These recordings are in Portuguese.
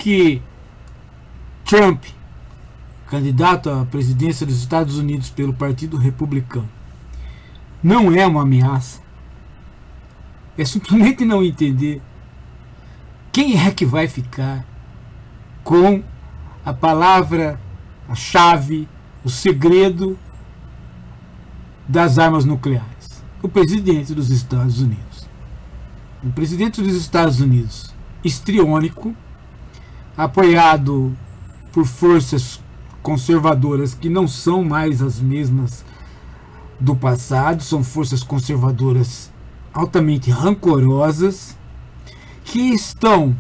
que Trump, candidato à presidência dos Estados Unidos pelo Partido Republicano, não é uma ameaça, é simplesmente não entender quem é que vai ficar com a palavra, a chave, o segredo das armas nucleares. O presidente dos Estados Unidos. O presidente dos Estados Unidos, histriônico, apoiado por forças conservadoras que não são mais as mesmas do passado, são forças conservadoras altamente rancorosas, que estão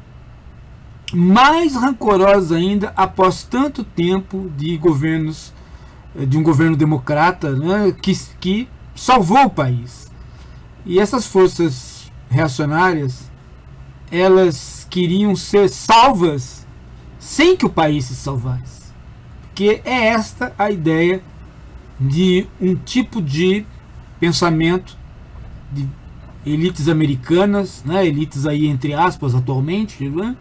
mais rancorosas ainda após tanto tempo de governos, de um governo democrata, né, que salvou o país. E essas forças reacionárias, elas queriam ser salvas sem que o país se salvasse, porque é esta a ideia de um tipo de pensamento de elites americanas, né, elites aí entre aspas atualmente, né,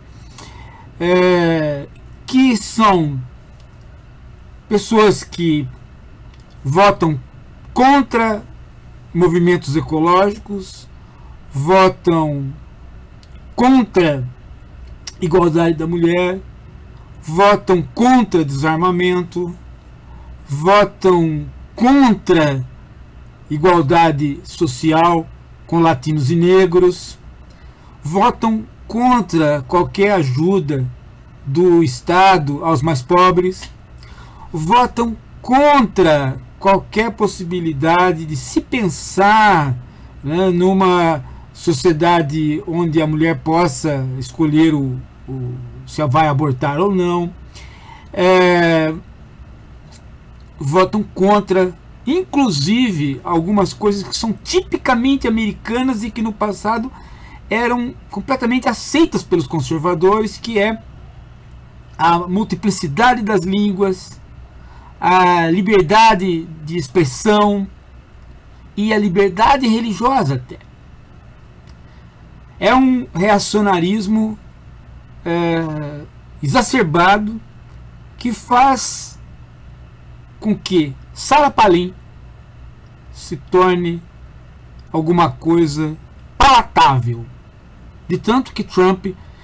que são pessoas que votam contra movimentos ecológicos, votam contra igualdade da mulher, votam contra desarmamento, votam contra igualdade social com latinos e negros, votam contra qualquer ajuda do Estado aos mais pobres, votam contra qualquer possibilidade de se pensar, né, numa sociedade onde a mulher possa escolher se vai abortar ou não, votam contra, inclusive, algumas coisas que são tipicamente americanas e que no passado eram completamente aceitas pelos conservadores, que é a multiplicidade das línguas, a liberdade de expressão e a liberdade religiosa até. É um reacionarismo exacerbado que faz com que Sarah Palin se torne alguma coisa palatável, de tanto que Trump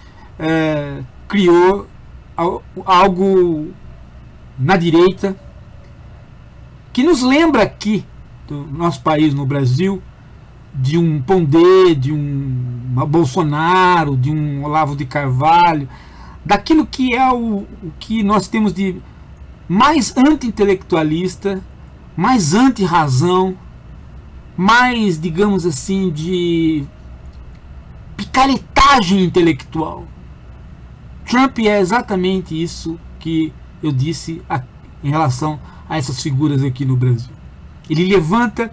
criou algo na direita que nos lembra aqui do nosso país, no Brasil, de um Pondé, de um Bolsonaro, de um Olavo de Carvalho, daquilo que é o que nós temos de mais anti-intelectualista, mais anti-razão, mais, digamos assim, de picaretagem intelectual. Trump é exatamente isso que eu disse em relação a essas figuras aqui no Brasil. Ele levanta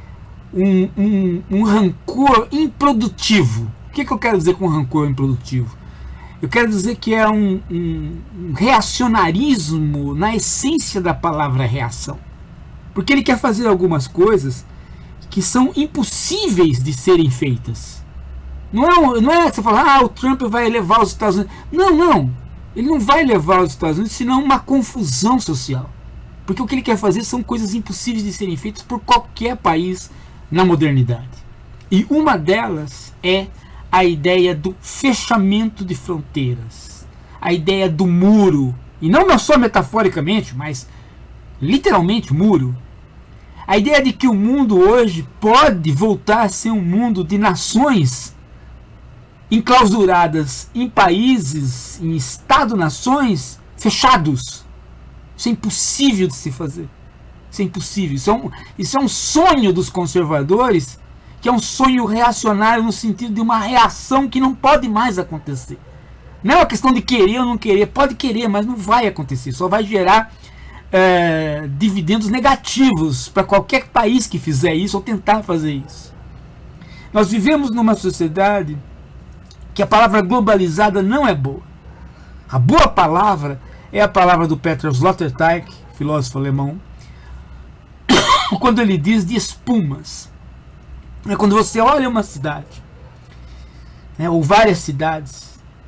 um rancor improdutivo. O que eu quero dizer com rancor improdutivo? Eu quero dizer que é um reacionarismo na essência da palavra reação. Porque ele quer fazer algumas coisas que são impossíveis de serem feitas. Não é que você fala, o Trump vai levar os Estados Unidos. Não. Ele não vai levar os Estados Unidos, senão uma confusão social. Porque o que ele quer fazer são coisas impossíveis de serem feitas por qualquer país na modernidade. E uma delas é a ideia do fechamento de fronteiras. A ideia do muro. E não só metaforicamente, mas literalmente muro. A ideia de que o mundo hoje pode voltar a ser um mundo de nações enclausuradas em países, em Estado-nações fechados. Isso é impossível de se fazer. Isso é impossível. Isso é um sonho dos conservadores, que é um sonho reacionário no sentido de uma reação que não pode mais acontecer. Não é uma questão de querer ou não querer. Pode querer, mas não vai acontecer. Só vai gerar dividendos negativos para qualquer país que fizer isso ou tentar fazer isso. Nós vivemos numa sociedade que a palavra globalizada não é boa. A boa palavra é a palavra do Peter Sloterdijk, filósofo alemão, quando ele diz de espumas. É quando você olha uma cidade, né, ou várias cidades,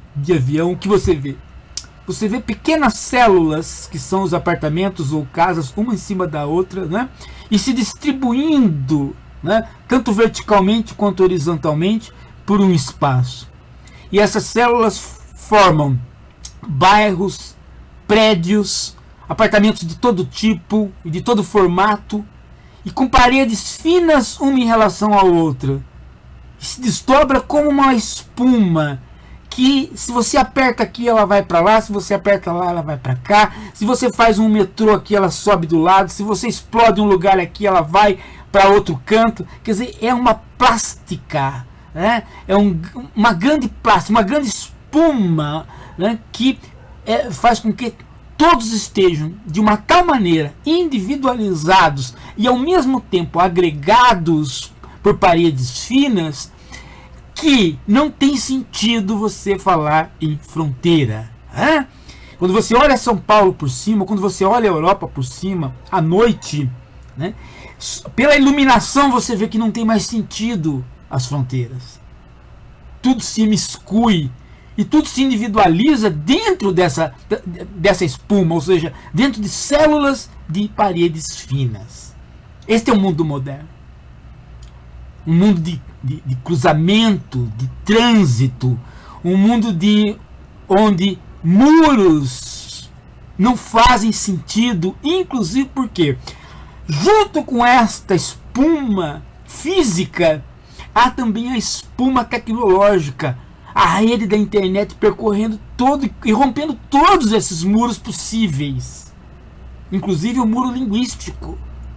de avião, o que você vê? Você vê pequenas células, que são os apartamentos ou casas, uma em cima da outra, né? E se distribuindo, né? Tanto verticalmente quanto horizontalmente, por um espaço. E essas células formam bairros, prédios, apartamentos de todo tipo e de todo formato, e com paredes finas uma em relação à outra. E se desdobra como uma espuma, que se você aperta aqui ela vai para lá, se você aperta lá ela vai para cá, se você faz um metrô aqui ela sobe do lado, se você explode um lugar aqui ela vai para outro canto. Quer dizer, é uma plástica, né? É uma grande plástica, uma grande espuma, né? Que faz com que todos estejam de uma tal maneira individualizados e ao mesmo tempo agregados por paredes finas, que não tem sentido você falar em fronteira. Né? Quando você olha São Paulo por cima, quando você olha a Europa por cima, à noite, né? Pela iluminação você vê que não tem mais sentido as fronteiras. Tudo se imiscui e tudo se individualiza dentro dessa espuma, ou seja, dentro de células de paredes finas. Este é o mundo moderno. Um mundo de cruzamento, de trânsito, um mundo onde muros não fazem sentido, inclusive porque, junto com esta espuma física, há também a espuma tecnológica, a rede da internet percorrendo todo e rompendo todos esses muros possíveis, inclusive o muro linguístico.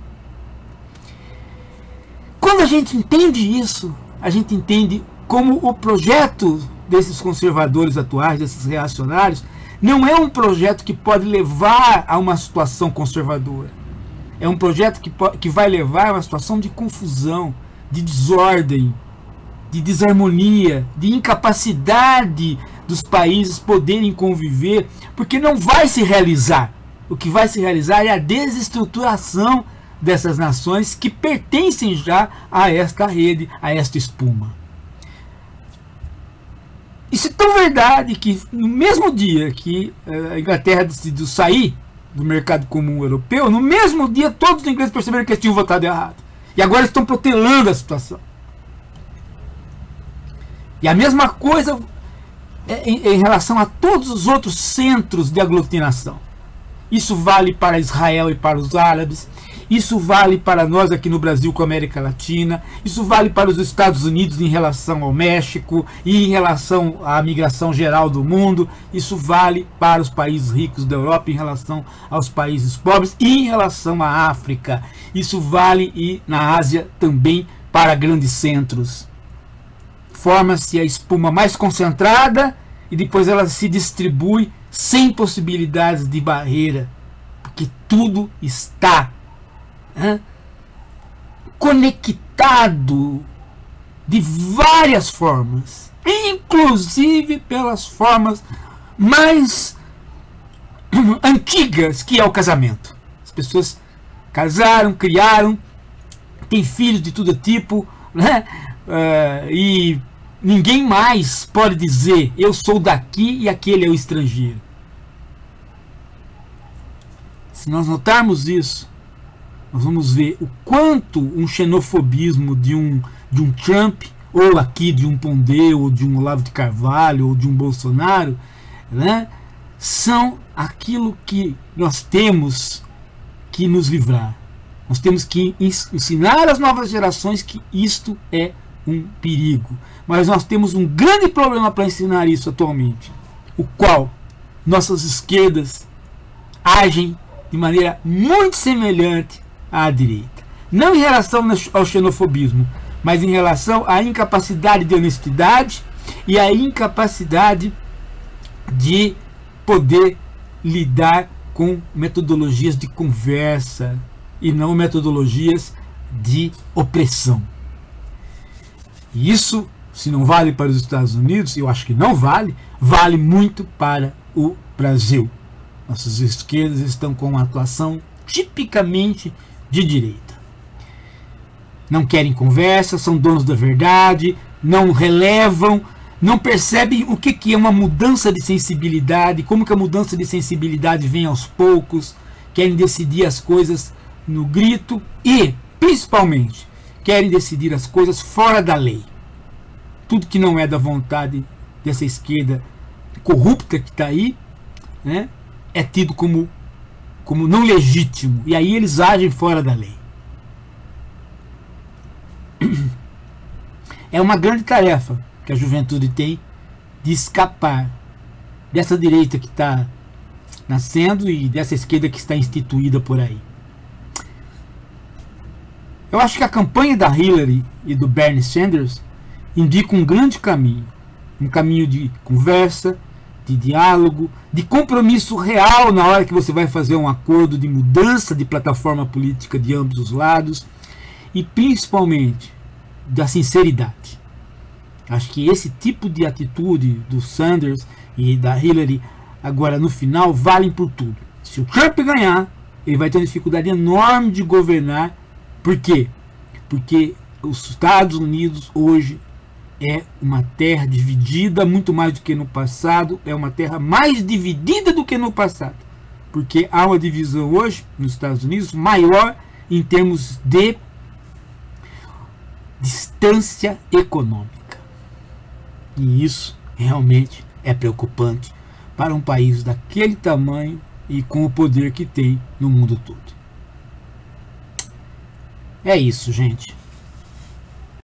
Quando a gente entende isso, a gente entende como o projeto desses conservadores atuais, desses reacionários, não é um projeto que pode levar a uma situação conservadora. É um projeto que vai levar a uma situação de confusão, de desordem, de desarmonia, de incapacidade dos países poderem conviver, porque não vai se realizar. O que vai se realizar é a desestruturação dessas nações que pertencem já a esta rede, a esta espuma. Isso é tão verdade que no mesmo dia que a Inglaterra decidiu sair do mercado comum europeu, no mesmo dia todos os ingleses perceberam que eles tinham votado errado. E agora estão protelando a situação. E a mesma coisa em relação a todos os outros centros de aglutinação. Isso vale para Israel e para os árabes. Isso vale para nós aqui no Brasil com a América Latina. Isso vale para os Estados Unidos em relação ao México e em relação à migração geral do mundo. Isso vale para os países ricos da Europa em relação aos países pobres e em relação à África. Isso vale e na Ásia também para grandes centros. Forma-se a espuma mais concentrada e depois ela se distribui sem possibilidades de barreira, porque tudo está conectado de várias formas, inclusive pelas formas mais antigas, que é o casamento. As pessoas casaram, criaram, têm filhos de todo tipo, né? E ninguém mais pode dizer eu sou daqui e aquele é o estrangeiro. Se nós notarmos isso, nós vamos ver o quanto um xenofobismo de um Trump, ou aqui de um Pondé, ou de um Olavo de Carvalho, ou de um Bolsonaro, né, são aquilo que nós temos que nos livrar. Nós temos que ensinar às novas gerações que isto é um perigo. Mas nós temos um grande problema para ensinar isso atualmente, o qual nossas esquerdas agem de maneira muito semelhante à direita. Não em relação ao xenofobismo, mas em relação à incapacidade de honestidade e à incapacidade de poder lidar com metodologias de conversa e não metodologias de opressão. E isso, se não vale para os Estados Unidos, eu acho que não vale, vale muito para o Brasil. Nossas esquerdas estão com uma atuação tipicamente de direita. Não querem conversa, são donos da verdade, não relevam, não percebem o que é uma mudança de sensibilidade, como que a mudança de sensibilidade vem aos poucos, querem decidir as coisas no grito e, principalmente, querem decidir as coisas fora da lei. Tudo que não é da vontade dessa esquerda corrupta que está aí, né, é tido como não legítimo, e aí eles agem fora da lei. É uma grande tarefa que a juventude tem de escapar dessa direita que está nascendo e dessa esquerda que está instituída por aí. Eu acho que a campanha da Hillary e do Bernie Sanders indica um grande caminho, um caminho de conversa, de diálogo, de compromisso real na hora que você vai fazer um acordo de mudança de plataforma política de ambos os lados, e principalmente da sinceridade. Acho que esse tipo de atitude do Sanders e da Hillary agora no final valem por tudo. Se o Trump ganhar, ele vai ter uma dificuldade enorme de governar. Por quê? Porque os Estados Unidos hoje é uma terra dividida muito mais do que no passado, é uma terra mais dividida do que no passado, porque há uma divisão hoje nos Estados Unidos maior em termos de distância econômica, e isso realmente é preocupante para um país daquele tamanho e com o poder que tem no mundo todo. É isso, gente.